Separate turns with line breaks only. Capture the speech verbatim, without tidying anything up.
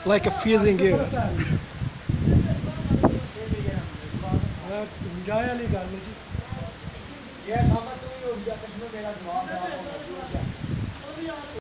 like a freezing here.
enjoy वाली गल जी ये सामने तू ही हो गया किसने मेरा जवाब